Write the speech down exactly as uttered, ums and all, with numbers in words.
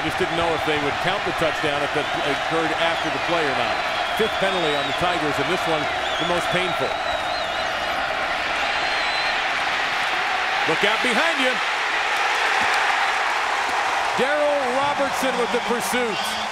just didn't know if they would count the touchdown if it occurred after the play or not. Fifth penalty on the Tigers, and this one the most painful. Look out behind you. Darrell Robertson with the pursuit.